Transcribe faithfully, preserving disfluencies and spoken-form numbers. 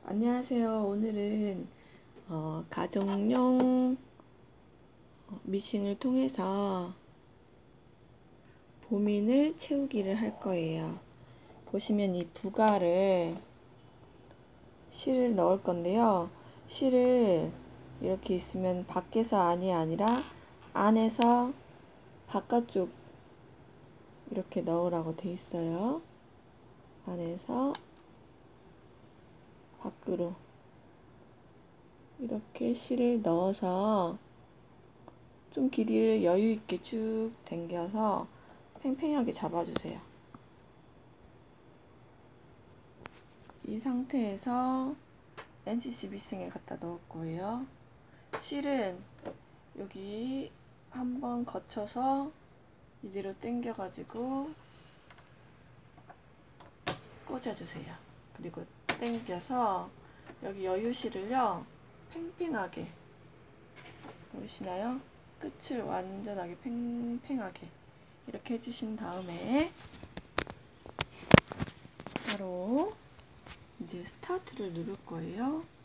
안녕하세요. 오늘은 어, 가정용 미싱을 통해서 보민을 채우기를 할 거예요. 보시면 이 부가를 실을 넣을 건데요. 실을 이렇게 있으면 밖에서 안이 아니라 안에서 바깥쪽 이렇게 넣으라고 돼 있어요. 안에서 밖으로 이렇게 실을 넣어서 좀 길이를 여유 있게 쭉 당겨서 팽팽하게 잡아주세요. 이 상태에서 엔씨씨 미싱에 갖다 넣을 거예요. 실은 여기 한번 거쳐서 이대로 당겨가지고 꽂아주세요. 그리고 당겨서 여기 여유실을요 팽팽하게, 보이시나요? 끝을 완전하게 팽팽하게 이렇게 해주신 다음에 바로 이제 스타트를 누를 거예요.